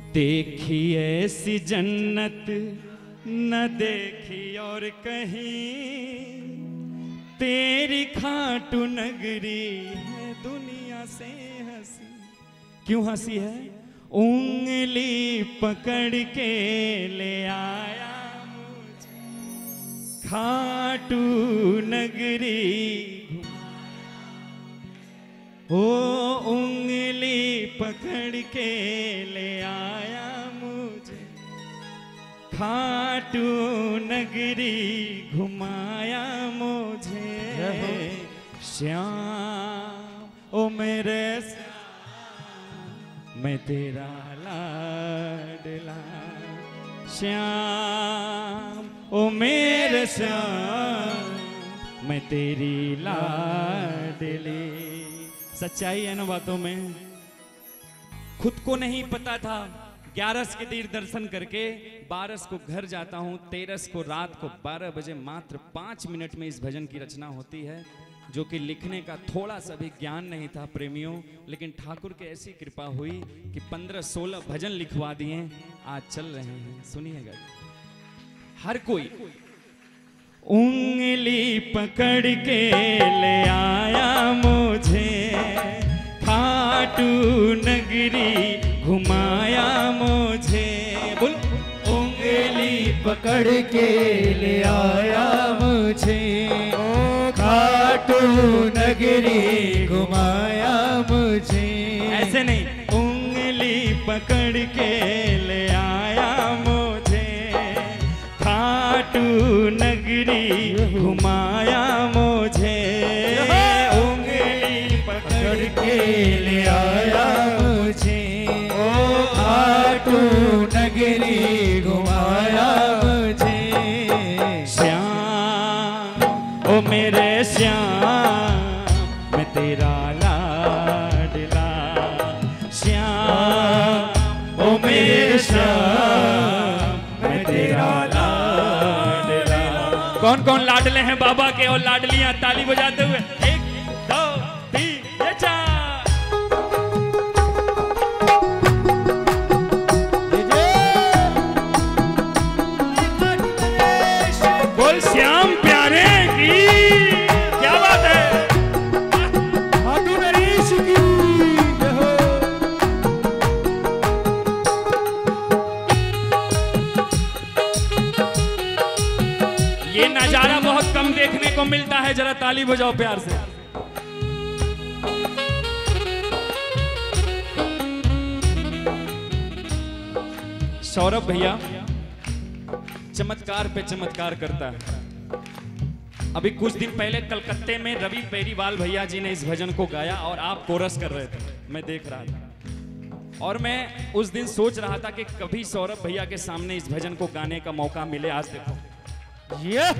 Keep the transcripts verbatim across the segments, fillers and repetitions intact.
देखी ऐसी जन्नत न देखी और कहीं, तेरी खाटू नगरी है दुनिया से हंसी। क्यों हंसी है? उंगली पकड़ के ले आया मुझे खाटू नगरी, ओ उंगली पकड़ के ले आया मुझे खाटू नगरी, घुमाया मुझे श्याम ओ मेरे श्याम, मैं तेरा लाडला श्याम ओ मेरे श्याम, मैं तेरी लाडली। सच्चाई है ना बातों में। खुद को नहीं पता था, ग्यारस के तीर दर्शन करके बारस को घर जाता हूँ, तेरस को रात को बारह बजे मात्र पाँच मिनट में इस भजन की रचना होती है, जो कि लिखने का थोड़ा सा भी ज्ञान नहीं था प्रेमियों। लेकिन ठाकुर की ऐसी कृपा हुई कि पंद्रह सोलह भजन लिखवा दिए, आज चल रहे हैं। सुनिएगा हर कोई। उंगली पकड़ के ले आया मुझे खाटू नगरी, घुमाया मुझे। बोल। उंगली पकड़ के ले आया मुझे खाटू नगरी, घुमाया मुझे। ऐसे नहीं, उंगली पकड़ के ले आया मुझे खाटू नगरी, घुमाया मुझे। उंगली पकड़ के ले आया मुझे ओ खाटू नगरी, घुमाया मुझे। श्याम ओ मेरे श्याम, मैं तेरा लाडला श्याम ओ मेरे श्याम, मैं तेरा लाडला। कौन कौन लाडले हैं बाबा के और लाडलियां? ताली बजाते हुए एक दो तीन ये चार। बोल श्याम प्यारे की, क्या बात है। खाटू नरेश की ये नजारा बहुत कम देखने को मिलता है, जरा ताली बजाओ प्यार से। सौरभ भैया चमत्कार पे चमत्कार करता है। अभी कुछ दिन पहले कलकत्ते में रवि पेरीवाल भैया जी ने इस भजन को गाया और आप कोरस कर रहे थे, मैं देख रहा था। और मैं उस दिन सोच रहा था कि कभी सौरभ भैया के सामने इस भजन को गाने का मौका मिले। आज देखो ये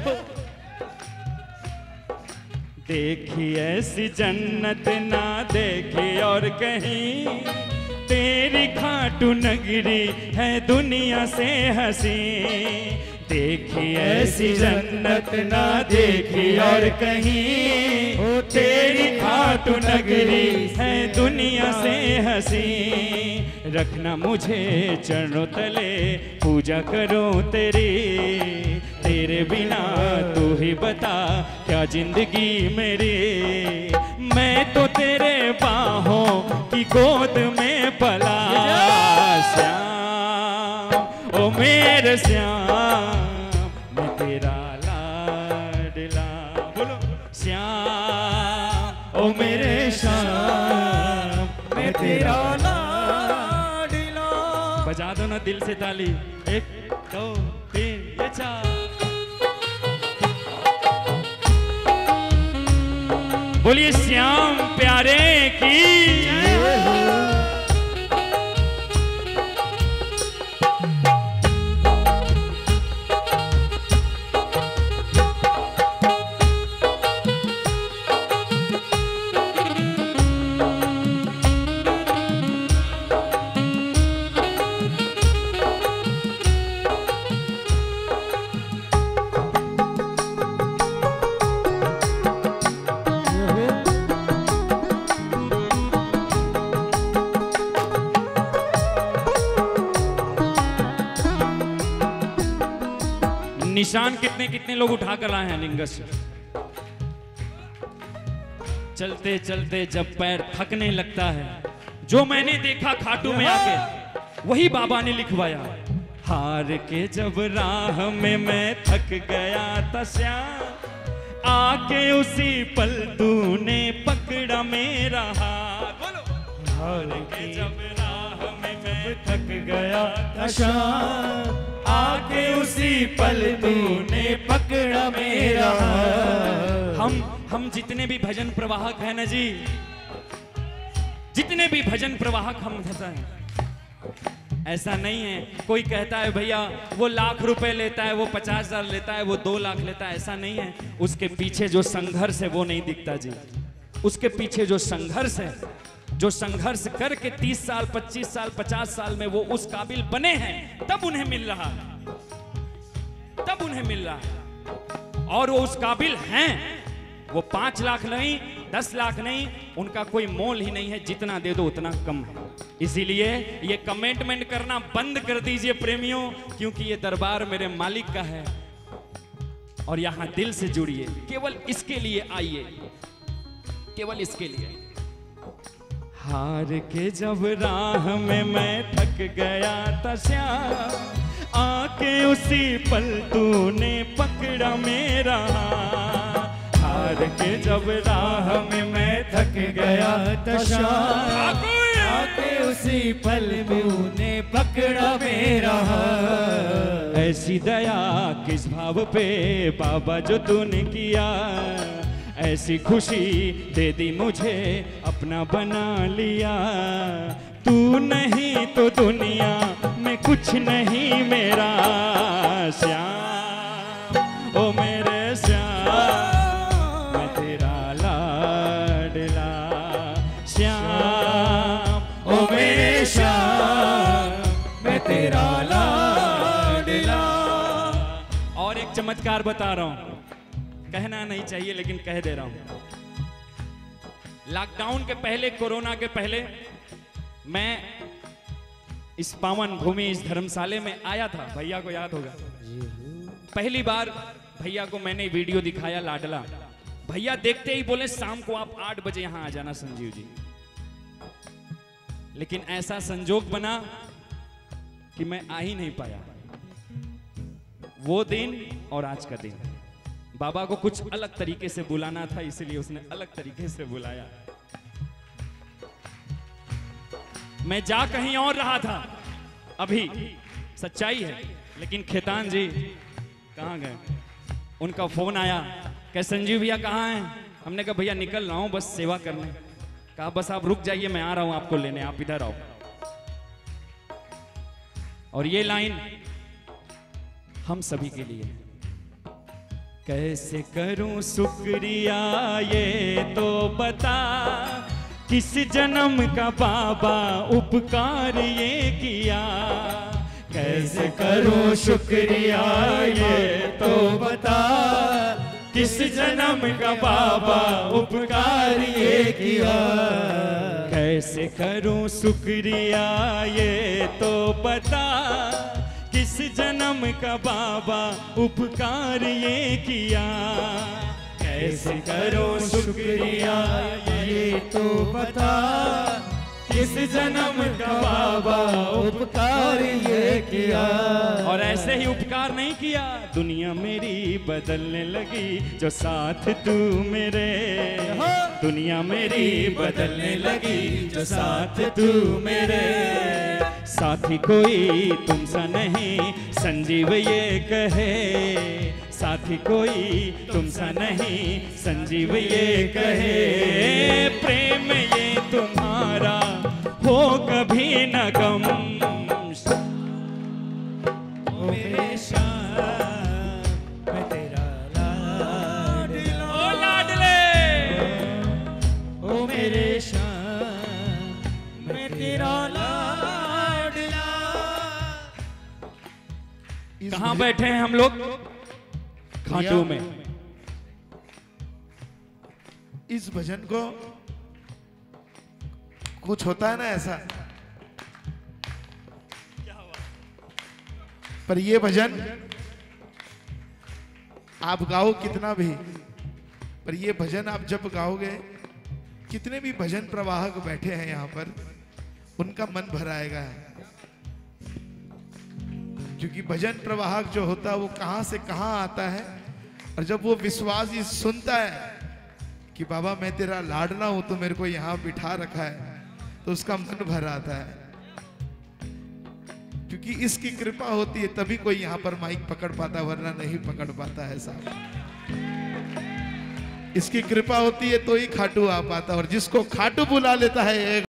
देखी ऐसी जन्नत ना देखी और कहीं, तेरी खाटू नगरी है दुनिया से हंसी। देखी ऐसी जन्नत ना देखी और कहीं, तेरी खाटू नगरी है दुनिया से हंसी। रखना मुझे चरणों तले, पूजा करूं तेरी, तेरे बिना तू ही बता क्या जिंदगी मेरी। मैं तो तेरे बाहों की गोद में पला श्याम ओ मेरे श्याम, मैं तेरा लाडला। बोलो श्याम ओ मेरे श्याम, मैं तेरा लाडला। बजा दो ना दिल से ताली। एक दो तीन ये चार। बोलिए श्याम प्यारे की। निशान कितने कितने लोग उठा कर लाए हैं लिंगस से। चलते चलते जब पैर थकने लगता है, जो मैंने देखा खाटू में आके वही बाबा ने लिखवाया। हार के जब राह में मैं थक गया था श्याम, आके उसी पल तूने पकड़ा मेरा हाथ। हार के जब राह में मैं थक गया था श्याम, आके उसी पल तूने पकड़ा मेरा हाथ। हम हम जितने भी भजन प्रवाहक हैं ना जी, जितने भी भजन प्रवाहक हम हैं, ऐसा नहीं है कोई कहता है भैया वो लाख रुपए लेता है, वो पचास हजार लेता है, वो दो लाख लेता है, ऐसा नहीं है। उसके पीछे जो संघर्ष है वो नहीं दिखता जी। उसके पीछे जो संघर्ष है, जो संघर्ष करके तीस साल पच्चीस साल पचास साल में वो उस काबिल बने हैं, तब उन्हें मिल रहा तब उन्हें मिल रहा और वो उस काबिल हैं। वो पांच लाख नहीं, दस लाख नहीं, उनका कोई मोल ही नहीं है। जितना दे दो उतना कम है। इसीलिए ये कमेंटमेंट करना बंद कर दीजिए प्रेमियों, क्योंकि ये दरबार मेरे मालिक का है और यहां दिल से जुड़िए। केवल इसके लिए आइए, केवल इसके लिए। हार के जब राह में मैं थक गया था श्याम, आके उसी पल तूने पकड़ा मेरा हाथ। हार के जब राह में मैं थक गया था श्याम, आके उसी पल तूने पकड़ा मेरा हाथ। ऐसी दया किस भाव पे बाबा जो तूने किया, ऐसी खुशी दे दी मुझे अपना बना लिया। तू नहीं तो दुनिया में कुछ नहीं मेरा श्याम, ओ मेरे श्याम मैं तेरा लाडला श्याम, ओ मेरे श्याम मैं तेरा लाडला। और एक चमत्कार बता रहा हूं, कहना नहीं चाहिए लेकिन कह दे रहा हूं। लॉकडाउन के पहले, कोरोना के पहले मैं इस पावन भूमि, इस धर्मशाले में आया था। भैया को याद होगा, पहली बार भैया को मैंने वीडियो दिखाया लाडला। भैया देखते ही बोले शाम को आप आठ बजे यहां आ जाना संजीव जी। लेकिन ऐसा संजोग बना कि मैं आ ही नहीं पाया। वो दिन और आज का दिन, बाबा को कुछ अलग तरीके से बुलाना था, इसलिए उसने अलग तरीके से बुलाया। मैं जा कहीं और रहा था, अभी सच्चाई है। लेकिन खेतान जी कहाँ गए? उनका फोन आया, कह संजीव भैया कहाँ हैं? हमने कहा भैया निकल रहा हूं बस सेवा करने। कहा बस आप रुक जाइए, मैं आ रहा हूं आपको लेने, आप इधर आओ। और ये लाइन हम सभी के लिए। कैसे करूं शुक्रिया ये तो बता, किस जन्म का बाबा उपकार ये किया। कैसे करूं शुक्रिया ये तो बता, किस जन्म का बाबा उपकार ये किया। कैसे करूं शुक्रिया ये तो बता, किस जन्म का बाबा उपकार ये किया। कैसे करो शुक्रिया ये तो बता, किस जन्म का बाबा उपकार ये किया। और ऐसे ही उपकार नहीं किया, दुनिया मेरी बदलने लगी जो साथ तू मेरे। दुनिया मेरी बदलने लगी जो साथ तू मेरे। साथी कोई तुमसा नहीं संजीव ये कहे, साथी कोई तुमसा नहीं संजीव ये कहे। प्रेम ये तुम्हारा हो कभी न गम। ओ मेरे श्याम मैं तेरा लाडला, ओ लाडले। ओ मेरे श्याम मैं तेरा लाडला। कहाँ बैठे हैं हम लोग? खाटू में। इस भजन को कुछ होता है ना ऐसा, पर ये भजन आप गाओ कितना भी, पर ये भजन आप जब गाओगे, कितने भी भजन प्रवाहक बैठे हैं यहाँ पर, उनका मन भर आएगा। क्योंकि भजन प्रवाहक जो होता है वो कहां से कहां आता है, और जब वो विश्वास ये सुनता है कि बाबा मैं तेरा लाडला हूं तो मेरे को यहां बिठा रखा है, तो उसका मन भर आता है। क्योंकि इसकी कृपा होती है तभी कोई यहाँ पर माइक पकड़ पाता, वरना नहीं पकड़ पाता है साहब। इसकी कृपा होती है तो ही खाटू आ पाता, और जिसको खाटू बुला लेता है